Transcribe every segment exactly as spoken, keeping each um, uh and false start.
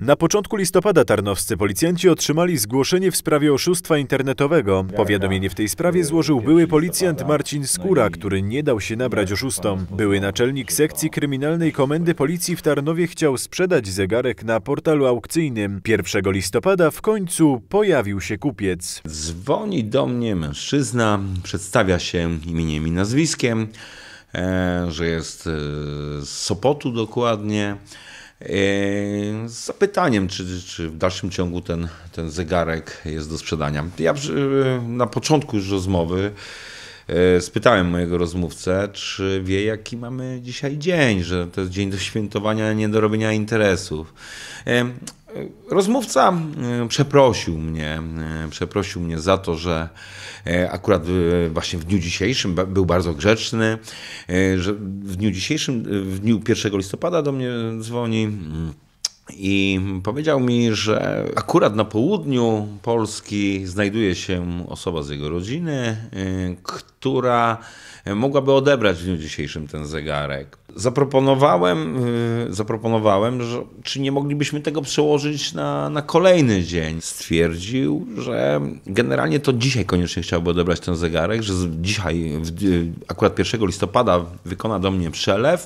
Na początku listopada tarnowscy policjanci otrzymali zgłoszenie w sprawie oszustwa internetowego. Powiadomienie w tej sprawie złożył były policjant Marcin Skóra, który nie dał się nabrać oszustom. Były naczelnik sekcji kryminalnej Komendy Policji w Tarnowie chciał sprzedać zegarek na portalu aukcyjnym. pierwszego listopada w końcu pojawił się kupiec. Dzwoni do mnie mężczyzna, przedstawia się imieniem i nazwiskiem, że jest z Sopotu dokładnie, z zapytaniem, czy, czy w dalszym ciągu ten, ten zegarek jest do sprzedania. Ja na początku już rozmowy spytałem mojego rozmówcę, czy wie, jaki mamy dzisiaj dzień, że to jest dzień do świętowania, nie do robienia interesów. Rozmówca przeprosił mnie, przeprosił mnie za to, że akurat właśnie w dniu dzisiejszym był bardzo grzeczny, że w dniu dzisiejszym, w dniu pierwszego listopada do mnie dzwoni i powiedział mi, że akurat na południu Polski znajduje się osoba z jego rodziny, która mogłaby odebrać w dniu dzisiejszym ten zegarek. Zaproponowałem, zaproponowałem, że czy nie moglibyśmy tego przełożyć na, na kolejny dzień. Stwierdził, że generalnie to dzisiaj koniecznie chciałby odebrać ten zegarek, że dzisiaj, akurat pierwszego listopada wykona do mnie przelew.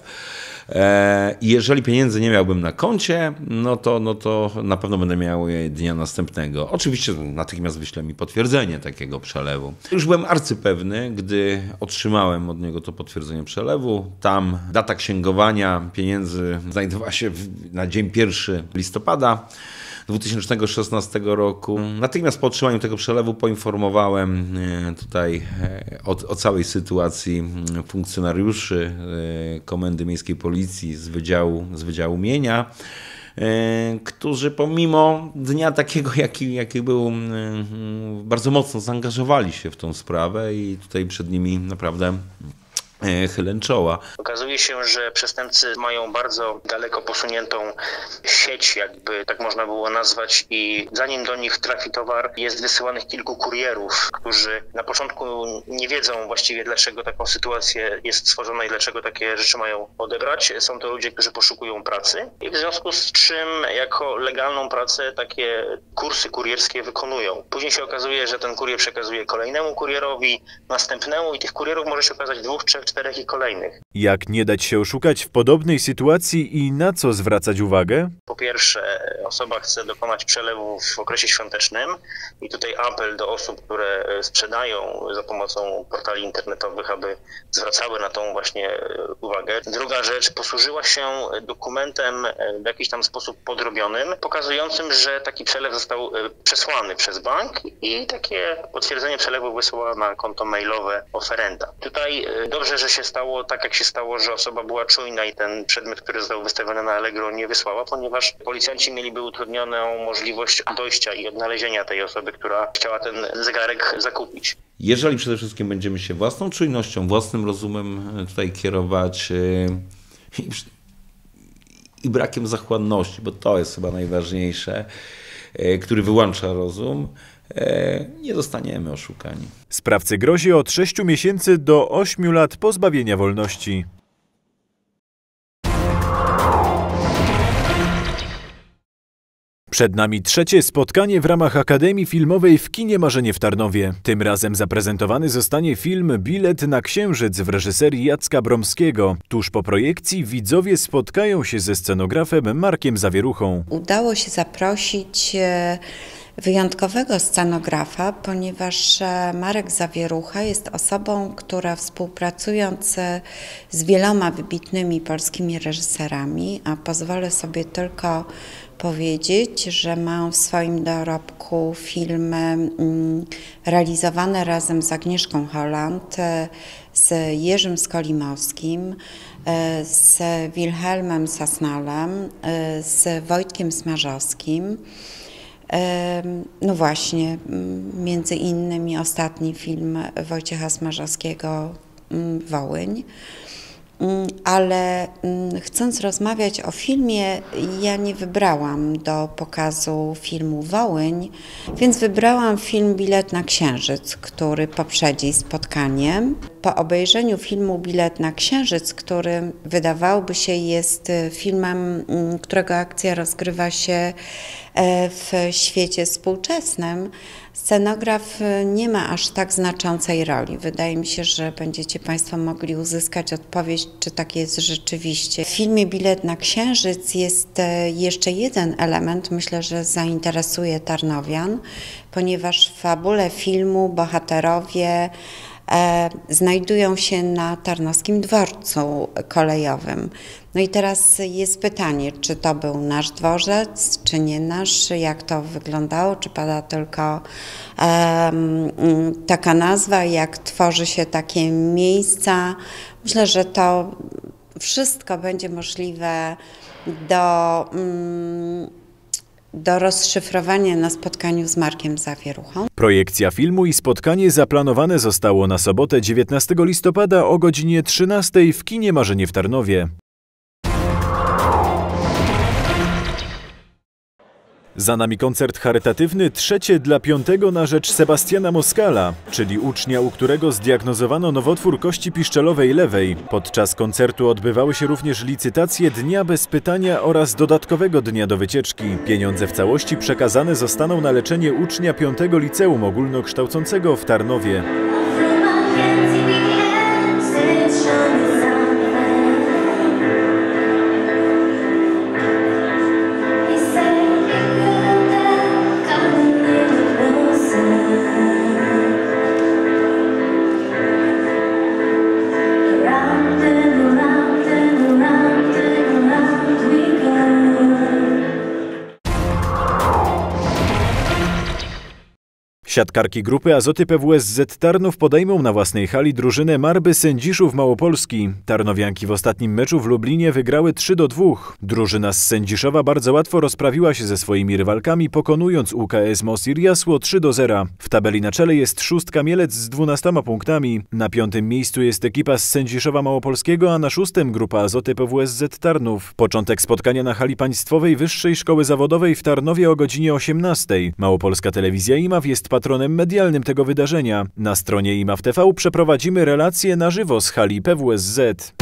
I jeżeli pieniędzy nie miałbym na koncie, no to, no to na pewno będę miał je dnia następnego. Oczywiście natychmiast wyśle mi potwierdzenie takiego przelewu. Już byłem arcypewny, gdy otrzymałem od niego to potwierdzenie przelewu. Tam data księgowania pieniędzy znajdowała się na dzień pierwszego listopada dwa tysiące szesnastego roku. Natychmiast po otrzymaniu tego przelewu poinformowałem tutaj o, o całej sytuacji funkcjonariuszy Komendy Miejskiej Policji z Wydziału, z Wydziału Mienia, którzy pomimo dnia takiego, jaki, jaki był, bardzo mocno zaangażowali się w tą sprawę i tutaj przed nimi naprawdę chylę czoła. Okazuje się, że przestępcy mają bardzo daleko posuniętą sieć, jakby tak można było nazwać, i zanim do nich trafi towar, jest wysyłanych kilku kurierów, którzy na początku nie wiedzą właściwie, dlaczego taką sytuację jest stworzona i dlaczego takie rzeczy mają odebrać. Są to ludzie, którzy poszukują pracy i w związku z czym jako legalną pracę takie kursy kurierskie wykonują. Później się okazuje, że ten kurier przekazuje kolejnemu kurierowi, następnemu i tych kurierów może się okazać dwóch, trzech, czterech i kolejnych. Jak nie dać się oszukać w podobnej sytuacji i na co zwracać uwagę? Po pierwsze, osoba chce dokonać przelewu w okresie świątecznym i tutaj apel do osób, które sprzedają za pomocą portali internetowych, aby zwracały na tą właśnie uwagę. Druga rzecz, posłużyła się dokumentem w jakiś tam sposób podrobionym, pokazującym, że taki przelew został przesłany przez bank i takie potwierdzenie przelewu wysłała na konto mailowe oferenta. Tutaj dobrze, że się stało tak, jak się stało, że osoba była czujna i ten przedmiot, który został wystawiony na Allegro, nie wysłała, ponieważ policjanci mieliby utrudnioną możliwość dojścia i odnalezienia tej osoby, która chciała ten zegarek zakupić. Jeżeli przede wszystkim będziemy się własną czujnością, własnym rozumem tutaj kierować i, i brakiem zachłanności, bo to jest chyba najważniejsze, który wyłącza rozum, nie zostaniemy oszukani. Sprawcy grozi od sześciu miesięcy do ośmiu lat pozbawienia wolności. Przed nami trzecie spotkanie w ramach Akademii Filmowej w Kinie Marzenie w Tarnowie. Tym razem zaprezentowany zostanie film Bilet na Księżyc w reżyserii Jacka Bromskiego. Tuż po projekcji widzowie spotkają się ze scenografem Markiem Zawieruchą. Udało się zaprosić wyjątkowego scenografa, ponieważ Marek Zawierucha jest osobą, która współpracując z wieloma wybitnymi polskimi reżyserami, a pozwolę sobie tylko powiedzieć, że ma w swoim dorobku filmy realizowane razem z Agnieszką Holland, z Jerzym Skolimowskim, z Wilhelmem Sasnalem, z Wojtkiem Smarzowskim. No właśnie, między innymi ostatni film Wojciecha Smarzowskiego, Wołyń. ale chcąc rozmawiać o filmie, ja nie wybrałam do pokazu filmu Wołyń, więc wybrałam film Bilet na Księżyc, który poprzedzi spotkanie. Po obejrzeniu filmu Bilet na Księżyc, który wydawałoby się jest filmem, którego akcja rozgrywa się w świecie współczesnym, scenograf nie ma aż tak znaczącej roli. Wydaje mi się, że będziecie Państwo mogli uzyskać odpowiedź, czy tak jest rzeczywiście. W filmie Bilet na Księżyc jest jeszcze jeden element, myślę, że zainteresuje Tarnowian, ponieważ w fabule filmu bohaterowie E, znajdują się na Tarnowskim Dworcu Kolejowym. No i teraz jest pytanie, czy to był nasz dworzec, czy nie nasz, jak to wyglądało, czy pada tylko e, taka nazwa, jak tworzy się takie miejsca. Myślę, że to wszystko będzie możliwe do... Mm, do rozszyfrowania na spotkaniu z Markiem Zawieruchą. Projekcja filmu i spotkanie zaplanowane zostało na sobotę dziewiętnastego listopada o godzinie trzynastej w kinie Marzenie w Tarnowie. Za nami koncert charytatywny Trzecie dla Piątego na rzecz Sebastiana Moskala, czyli ucznia, u którego zdiagnozowano nowotwór kości piszczelowej lewej. Podczas koncertu odbywały się również licytacje Dnia bez pytania oraz dodatkowego dnia do wycieczki. Pieniądze w całości przekazane zostaną na leczenie ucznia piątego Liceum Ogólnokształcącego w Tarnowie. Siatkarki grupy Azoty P W S Z Tarnów podejmą na własnej hali drużynę Marby Sędziszów Małopolski. Tarnowianki w ostatnim meczu w Lublinie wygrały trzy do dwóch. Drużyna z Sędziszowa bardzo łatwo rozprawiła się ze swoimi rywalkami, pokonując U K S Mosir Jasło trzy do zera. W tabeli na czele jest Szóstka Mielec z dwunastoma punktami. Na piątym miejscu jest ekipa z Sędziszowa Małopolskiego, a na szóstym grupa Azoty P W S Z Tarnów. Początek spotkania na hali państwowej Wyższej Szkoły Zawodowej w Tarnowie o godzinie osiemnastej. Małopolska Telewizja I M A W jest patronem medialnym tego wydarzenia. Na stronie I M A W T V przeprowadzimy relacje na żywo z hali P W S Z.